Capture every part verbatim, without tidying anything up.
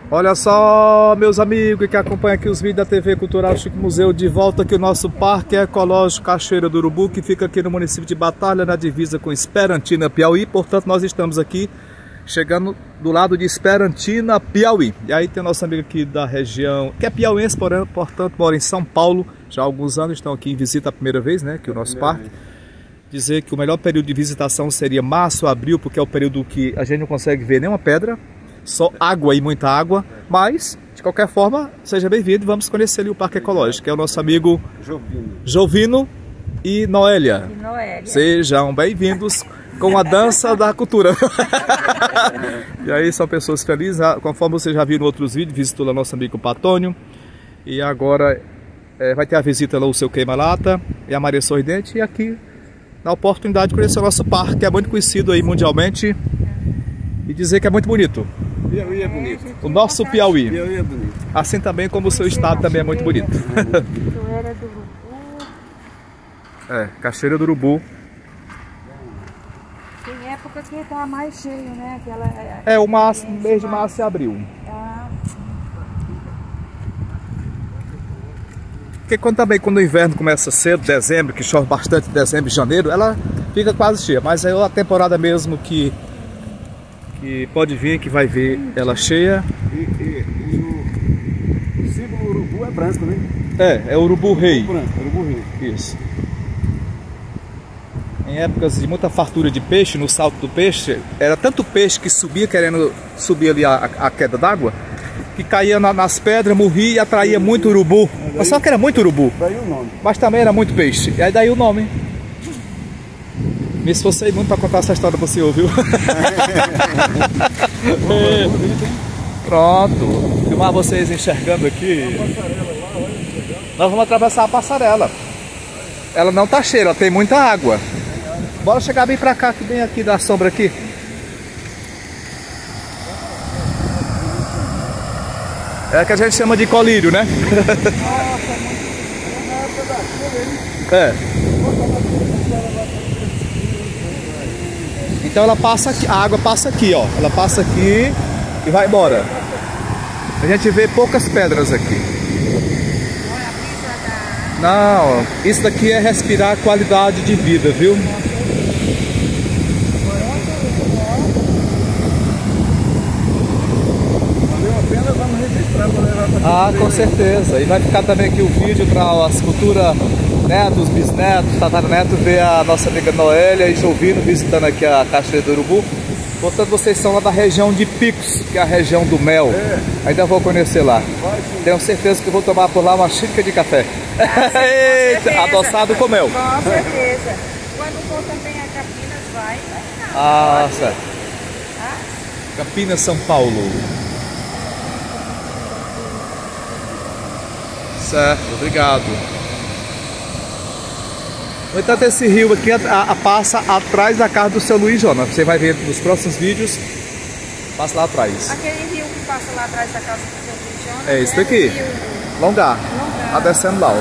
Olha só, meus amigos que acompanham aqui os vídeos da T V Cultural Chico Museu, de volta aqui o nosso Parque Ecológico Cachoeira do Urubu, que fica aqui no município de Batalha, na divisa com Esperantina, Piauí. Portanto, nós estamos aqui chegando do lado de Esperantina, Piauí. E aí tem nosso amigo aqui da região, que é piauiense, portanto mora em São Paulo já há alguns anos, estão aqui em visita a primeira vez, né, que o nosso parque. Dizer que o melhor período de visitação seria março, abril, porque é o período que a gente não consegue ver nenhuma pedra, só água e muita água. Mas, de qualquer forma, seja bem-vindo e vamos conhecer ali o Parque Ecológico, que é o nosso amigo Jovino, Jovino e Noélia. E Noélia. Sejam bem-vindos com a dança da cultura. E aí são pessoas felizes, conforme você já viu em outros vídeos, visitou lá nosso amigo Patônio. E agora é, vai ter a visita lá o seu Queima-Lata e a Maria Sorridente. E aqui, na oportunidade de conhecer o nosso parque, que é muito conhecido aí mundialmente. E dizer que é muito bonito. Piauí é bonito. O nosso Piauí. Piauí é bonito. Assim também como o seu estado também é muito bonito. Cachoeira do Urubu. É, Cachoeira do Urubu. Tem época que tá mais cheio, né? Aquela, é, o março, mês de março e abril. Ah, Porque quando, também quando o inverno começa cedo, dezembro, que chove bastante, dezembro e janeiro, ela fica quase cheia. Mas é a temporada mesmo que, que pode vir, que vai ver ela cheia. E, e, e o, o símbolo urubu é branco, né? É, é urubu rei. Urubu branco, urubu rei. Isso. Em épocas de muita fartura de peixe, no salto do peixe, era tanto peixe que subia, querendo subir ali a, a queda d'água, que caía na, nas pedras, morria e atraía muito urubu. Daí, mas só que era muito urubu. Daí o nome. Mas também era muito peixe. E aí daí o nome. Me esforcei muito para contar essa história para você ouvir. É. Pronto. Filmar vocês enxergando aqui. Nós vamos atravessar a passarela. Ela não tá cheia, ela tem muita água. Bora chegar bem pra cá, que bem aqui da sombra aqui. É que a gente chama de colírio, né? É. Então ela passa aqui, a água passa aqui, ó. Ela passa aqui e vai embora. A gente vê poucas pedras aqui. Não, isso daqui é respirar qualidade de vida, viu? Ah, com certeza. E vai ficar também aqui o vídeo para as futuras netos, bisnetos, tataranetos, ver a nossa amiga Noélia e Jovino visitando aqui a Cachoeira do Urubu. Portanto, vocês são lá da região de Picos, que é a região do mel. É. Ainda vou conhecer lá. Tenho certeza que vou tomar por lá uma xícara de café. Eita, adoçado com mel. Com certeza. Quando for também a Campinas, vai. Ah, certo. Campinas, São Paulo. Certo, obrigado. No entanto, esse rio aqui a, a, passa atrás da casa do seu Luiz Jonas. Você vai ver nos próximos vídeos. Passa lá atrás. Aquele rio que passa lá atrás da casa do seu Luiz Jonas. É esse daqui. Longar. Tá descendo lá, ó.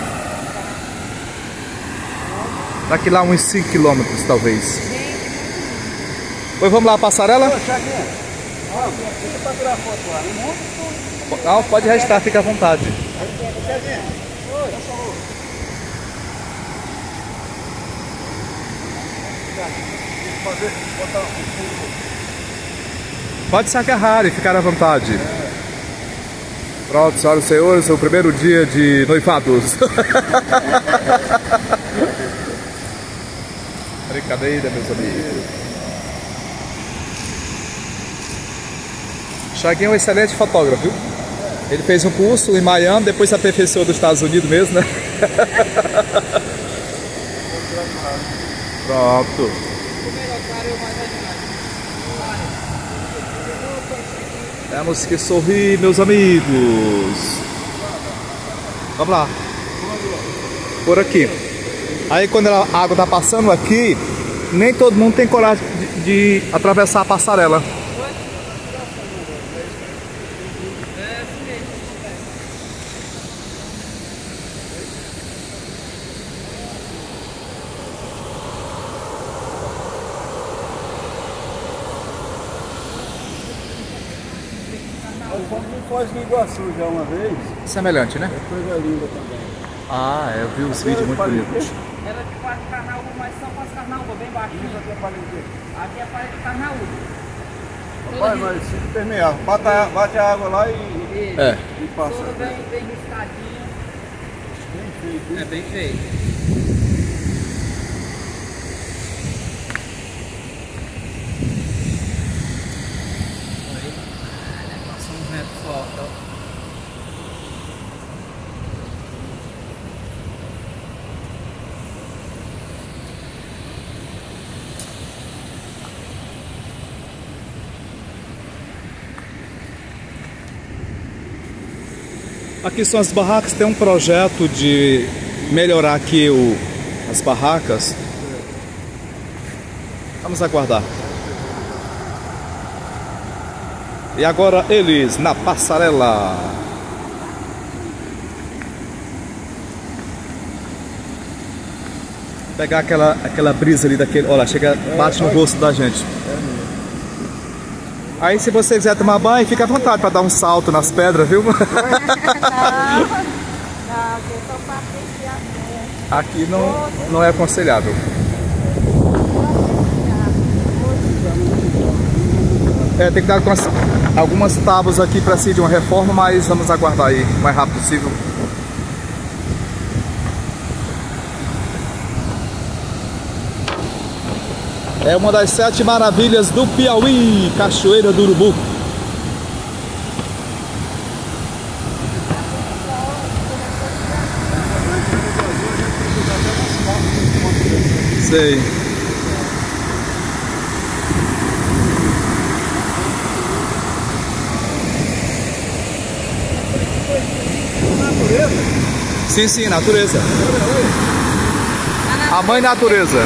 Daqui lá uns cinco quilômetros, talvez. Pois vamos lá, a passarela? Não, pode registrar, fica à vontade. Pode se agarrar e ficar à vontade. Pronto, senhoras e senhores, é o primeiro dia de noivados. Brincadeira, meus amigos. Chaguinho é um excelente fotógrafo, viu? Ele fez um curso em Miami, depois se aperfeiçoou dos Estados Unidos mesmo, né? Pronto. Temos que sorrir, meus amigos. Vamos lá. Por aqui. Aí quando a água está passando aqui, nem todo mundo tem coragem de, de atravessar a passarela. Nós fomos em Foz do Iguaçu já uma vez. Semelhante, né? É coisa linda também. Ah, é, eu vi os vídeos muito bonitos. Ela é de quatro carnaúba, mas são quatro carnaúba, bem baixinho. Isso aqui é parede de quê? Aqui é a parede de carnaúba. Rapaz, mas se permear, bate a, bate a água lá e, e, É. e passa. Tudo bem, bem riscadinho. Bem feito. É bem feito. Passou um vento forte, ó. Aqui são as barracas, tem um projeto de melhorar aqui o, as barracas. Vamos aguardar. E agora eles na passarela. Pegar aquela, aquela brisa ali daquele. Olha, chega, bate no rosto da gente. Aí se você quiser tomar banho, fica à vontade para dar um salto nas pedras, viu? Não, não, eu tô pra apreciar. Aqui não, não é aconselhável. É, tem que dar algumas, algumas tábuas aqui para si de uma reforma, mas vamos aguardar aí o mais rápido possível. É uma das sete maravilhas do Piauí, Cachoeira do Urubu. Sei. Sim, sim, natureza. A mãe natureza.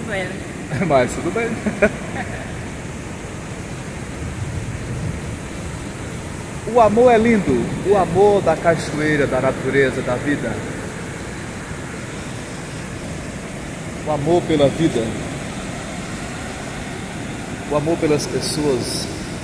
ela. Mas tudo bem. O amor é lindo. O amor da cachoeira, da natureza, da vida. O amor pela vida. O amor pelas pessoas.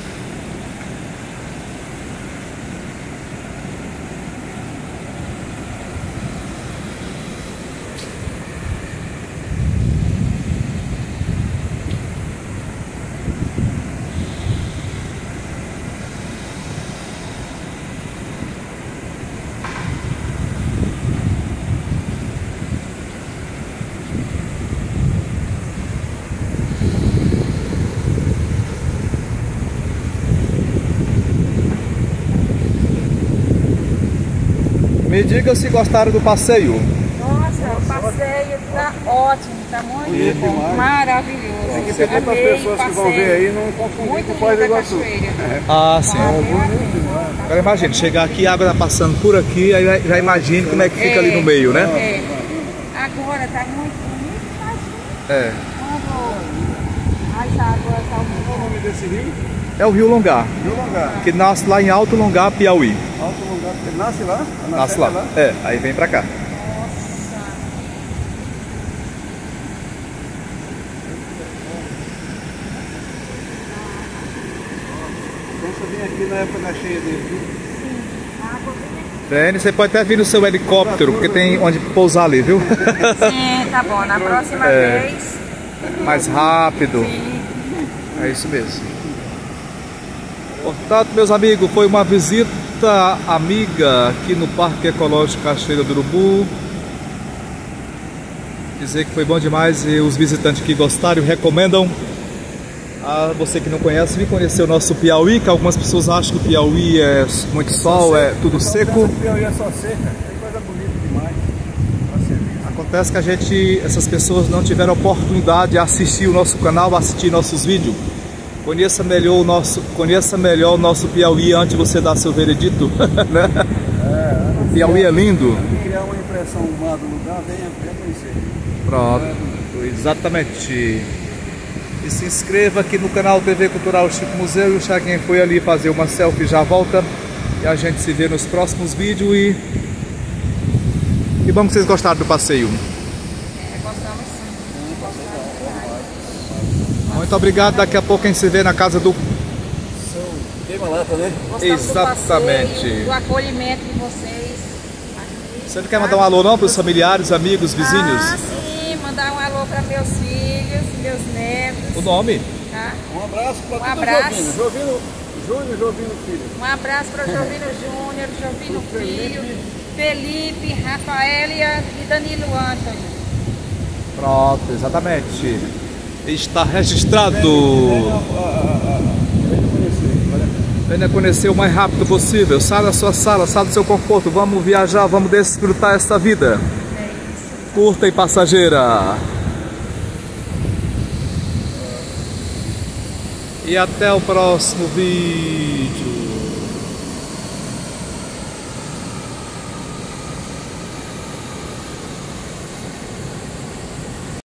Me diga se gostaram do passeio. Nossa, o passeio tá ótimo, tá muito Bonito bom, demais. maravilhoso. Tem que ter muitas Amei pessoas o que vão passeio. ver aí não confundir Muito com o Foz do linda a Iguaçu. cachoeira. Ah, sim. Bonito demais. Agora imagine, chegar aqui, a água tá passando por aqui, aí já- já imagine como é que fica ali no meio, né? É. Agora tá muito bonito, imagina É. quando as águas tá Qual o nome desse rio? É o Rio Longar, Rio Longar. que nasce lá em Alto Longar, Piauí. Alto Longar. Ele nasce lá? A Nasce nascente lá. é É, aí vem pra cá. Nossa. Então você vem aqui na época da cheia dele. Vene, você pode até vir no seu helicóptero, porque tem onde pousar ali, viu? Sim, tá bom. Na próxima É. vez. Mais rápido. Sim. É isso mesmo. Portanto, meus amigos, foi uma visita amiga aqui no Parque Ecológico Cachoeira do Urubu. Dizer que foi bom demais e os visitantes que gostaram recomendam. A você que não conhece, vem conhecer o nosso Piauí, que algumas pessoas acham que o Piauí é muito sol, é tudo seco. O Piauí é só seca. Tem coisa bonita demais. Pra ser visto. Acontece que a gente, essas pessoas não tiveram oportunidade de assistir o nosso canal, assistir nossos vídeos. Conheça melhor o nosso, conheça melhor o nosso Piauí antes de você dar seu veredito, né? É, Piauí é lindo. criar uma impressão má do lugar, venha, venha conhecer. Pronto, exatamente. E se inscreva aqui no canal T V Cultural Chico Museu. E o Chaguinha foi ali fazer uma selfie, já volta. E a gente se vê nos próximos vídeos. E que bom que vocês gostaram do passeio. É, gostamos sim. Gostamos. Muito obrigado. Daqui a pouco a gente se vê na casa do... Queima-lata, né? Gostamos Exatamente. do passeio, do acolhimento de vocês aqui. Você não quer mandar um alô não para os familiares, amigos, vizinhos? Ah, sim, mandar um alô para meus filhos, meus netos. O nome? Tá? Um abraço para Um todo abraço. Jovino. Jovino, Júnior, Jovino Filho. Um abraço para o Jovino Júnior, Jovino Filho, Felipe, Rafael e Danilo Antônio. Pronto, exatamente. Está registrado. Venha conhecer o mais rápido possível. Saia da sua sala, saia do seu conforto. Vamos viajar, vamos desfrutar esta vida. É isso. Curta e passageira. E até o próximo vídeo.